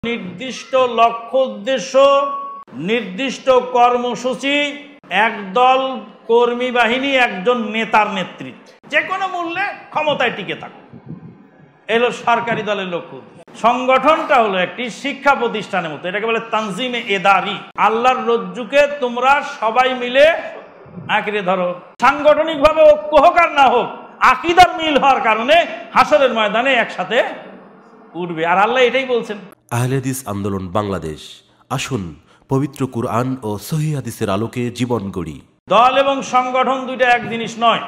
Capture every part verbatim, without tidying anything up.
নির্দিষ্ট লক্ষ্য উদ্দেশ্য, নির্দিষ্ট কর্মসূচি, একদল কর্মী বাহিনী, একজন নেতার নেতৃত্বে যে কোনো মূল্যে ক্ষমতায় টিকে থাকো, এলো সরকারি দলের লক্ষ্য। সংগঠনটা হলো একটি শিক্ষা প্রতিষ্ঠানের মতো, এটাকে বলে তানজিমে এদারি। আল্লাহর রজ্জুকে তোমরা সবাই মিলে আঁকড়ে ধরো। সাংগঠনিক ভাবে ঐক্য হোক আর না হোক, আকীদার মিল হওয়ার কারণে হাসরের ময়দানে একসাথে উঠবে। আর আল্লাহ এটাই বলছেন। আহলে হাদিস আন্দোলন বাংলাদেশ, আসুন পবিত্র কুরআন ও সহিহ হাদিসের আলোকে জীবন গড়ি। দল এবং সংগঠন দুইটা এক জিনিস নয়।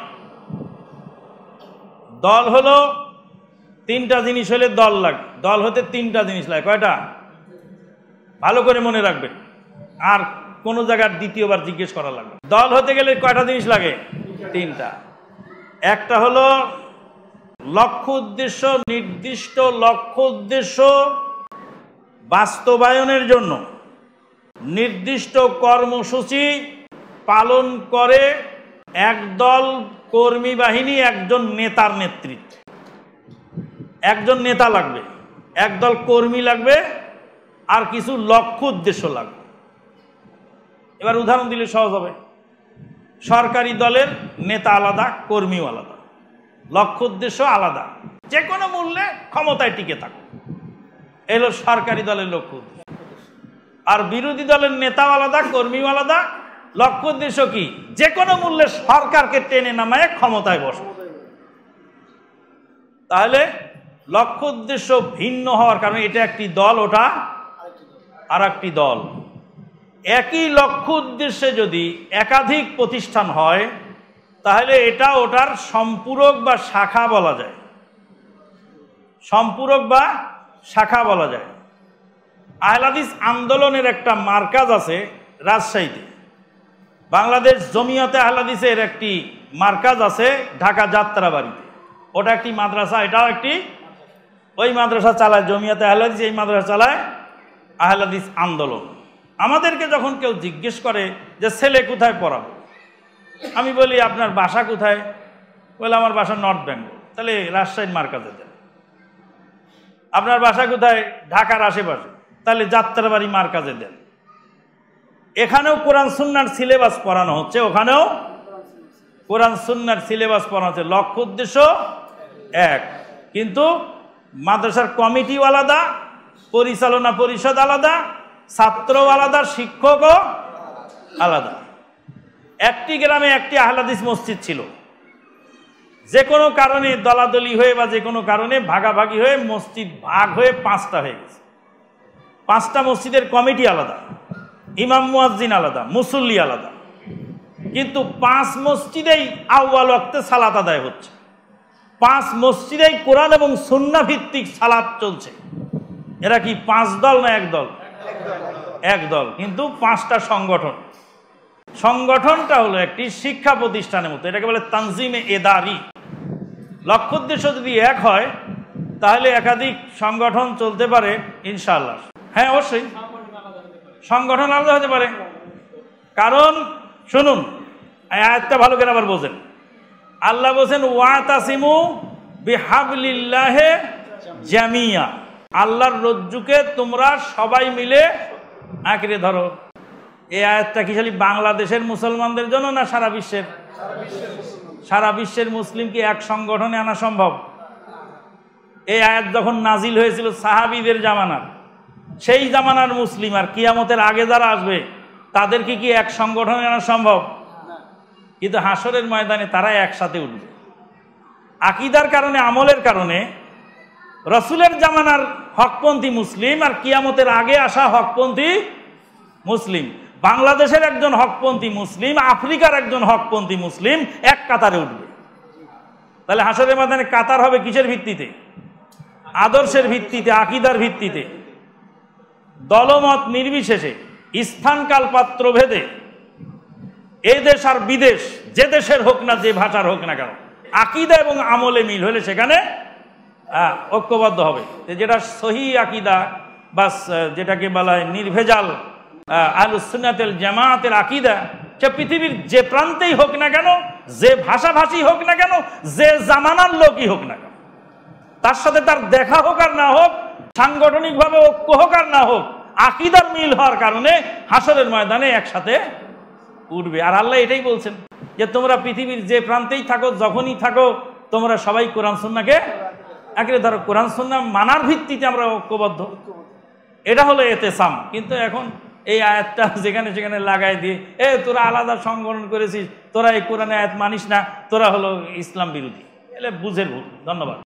দল হলো তিনটা জিনিস হলে দল লাগে। দল হতে তিনটা জিনিস লাগে। কয়টা? ভালো করে মনে রাখবেন, আর কোন জায়গার দ্বিতীয়বার জিজ্ঞেস করা লাগবে। দল হতে গেলে কয়টা জিনিস লাগে? তিনটা। একটা হলো লক্ষ্য উদ্দেশ্য, নির্দিষ্ট লক্ষ্য উদ্দেশ্য বাস্তবায়নের জন্য নির্দিষ্ট কর্মসূচি পালন করে একদল কর্মী বাহিনী, একজন নেতার নেতৃত্বে। একজন নেতা লাগবে, একদল কর্মী লাগবে, আর কিছু লক্ষ্য উদ্দেশ্য লাগবে। এবার উদাহরণ দিলে সহজ হবে। সরকারি দলের নেতা আলাদা, কর্মীও আলাদা, লক্ষ্য উদ্দেশ্য আলাদা, যে কোনো মূল্যে ক্ষমতায় টিকে থাকো, এলো সরকারি দলের লক্ষ্য উদ্দেশ্য। আর বিরোধী দলের নেতাও আলাদা, কর্মীও আলাদা, লক্ষ্য উদ্দেশ্য কি? যে কোনো মূল্যে সরকারকে টেনে নামায় ক্ষমতায় বসো। তাহলে লক্ষ্য উদ্দেশ্য ভিন্ন হওয়ার কারণে এটা একটি দল, ওটা আর একটি দল। একই লক্ষ্য উদ্দেশ্যে যদি একাধিক প্রতিষ্ঠান হয়, তাহলে এটা ওটার সম্পূরক বা শাখা বলা যায়। সম্পূরক বা শাখা বলা যায়। আহলে হাদিস আন্দোলনের একটা মার্কাজ আছে রাজশাহীতে। বাংলাদেশ জমিয়তে আহলে হাদিসের একটি মার্কাজ আছে ঢাকা যাত্রাবাড়িতে। ওটা একটি মাদ্রাসা, এটাও একটি। ওই মাদ্রাসা চালায় জমিয়তে আহলে হাদিস, এই মাদ্রাসা চালায় আহলে হাদিস আন্দোলন। আমাদেরকে যখন কেউ জিজ্ঞেস করে যে ছেলে কোথায় পড়াবো, আমি বলি আপনার বাসা কোথায়? বলে আমার বাসা নর্থ বেঙ্গল। তাহলে রাজশাহীর মার্কাজে দেন। আপনার বাসা কোথায়? ঢাকার আশেপাশে। তাহলে যাত্রাবাড়ি মার্কাজে দেন। এখানেও কোরআন সুন্নাহর সিলেবাস পড়ানো হচ্ছে, ওখানেও কোরআন সুন্নাহর সিলেবাস পড়ানো হচ্ছে। লক্ষ্য উদ্দেশ্য এক, কিন্তু মাদ্রাসার কমিটিও আলাদা, পরিচালনা পরিষদ আলাদা, ছাত্রও আলাদা, শিক্ষকও আলাদা। একটি গ্রামে একটি আহলে হাদিস মসজিদ ছিল। যে কোনো কারণে দলাদলি হয়ে বা যে কোনো কারণে ভাগাভাগি হয়ে মসজিদ ভাগ হয়ে পাঁচটা হয়ে গেছে। পাঁচটা মসজিদের কমিটি আলাদা, ইমাম মুয়াজ্জিন আলাদা, মুসল্লি আলাদা, কিন্তু পাঁচ মসজিদেই আউয়াল ওয়াক্তে সালাত আদায় হচ্ছে। পাঁচ মসজিদেই কোরআন এবং সুন্নাহ ভিত্তিক সালাত চলছে। এরা কি পাঁচ দল না এক দল? এক দল, কিন্তু পাঁচটা সংগঠন। সংগঠনটা হলো একটি শিক্ষা প্রতিষ্ঠানের মতো, এটাকে বলে তানজিমে এদারি। লক্ষ্য উদ্দেশ্য যদি এক হয়, তাহলে একাধিক সংগঠন চলতে পারে ইনশাআল্লাহ। হ্যাঁ, অবশ্যই সংগঠন আলাদা হতে পারে। কারণ শুনুন, আয়াতটা ভালো করে আবার বোঝেন। আল্লাহ বলছেন ওয়াতাসিমু বিহাবলিল্লাহি জামিয়া, আল্লাহর রজ্জুকে তোমরা সবাই মিলে আঁকড়ে ধরো। এই আয়াতটা কি খালি বাংলাদেশের মুসলমানদের জন্য না সারা বিশ্বের? সারা বিশ্বের মুসলিম কি এক সংগঠনে আনা সম্ভব? এই আয়াত যখন নাজিল হয়েছিল সাহাবীদের জামানার, সেই জামানার মুসলিম আর কিয়ামতের আগে যারা আসবে তাদেরকে কি এক সংগঠনে আনা সম্ভব? কিন্তু হাসরের ময়দানে তারা একসাথে উঠবে। আকীদার কারণে, আমলের কারণে রাসূলের জামানার হকপন্থী মুসলিম আর কিয়ামতের আগে আসা হকপন্থী মুসলিম, বাংলাদেশের একজন হকপন্থী মুসলিম, আফ্রিকার একজন হকপন্থী মুসলিম এক কাতারে উঠবে। তাহলে হাসরের ময়দানে কাতার হবে কিসের ভিত্তিতে? আদর্শের ভিত্তিতে, আকীদার ভিত্তিতে। দলমত নির্বিশেষে, স্থানকাল পাত্র ভেদে, এই দেশ আর বিদেশ, যে দেশের হোক না, যে ভাষার হোক না কেন, আকীদা এবং আমলে মিল হলে সেখানে ঐক্যবদ্ধ হবে। যেটা সহিহ আকীদা বা যেটাকে বলা হয় নির্ভেজাল আহলুস সুন্নাত ওয়াল জামাতের আকীদা, সে পৃথিবীর যে প্রান্তেই হোক না কেন, যে ভাষাভাষী হোক না কেন, যে জামানার লোকই হোক না কেন, তার সাথে তার দেখা হোক আর না হোক, সাংগঠনিকভাবে ঐক্য হোক আর না হোক, আকীদার মিল হওয়ার কারণে হাসরের ময়দানে একসাথে উঠবে। আর আল্লাহ এটাই বলছেন যে তোমরা পৃথিবীর যে প্রান্তেই থাকো, যখনই থাকো, তোমরা সবাই কোরআন সুন্নাহকে আঁকড়ে ধরো। কোরআন সুন্নাহ মানার ভিত্তিতে আমরা ঐক্যবদ্ধ, এটা হলো এতেসাম। কিন্তু এখন এই আয়াতটা যেখানে সেখানে লাগাই দিয়ে, এ তোরা আলাদা সংগঠন করেছিস, তোরা এই কোরআনে আয়াত মানিস না, তোরা হলো ইসলাম বিরোধী, এলে বুঝের ভুল। ধন্যবাদ।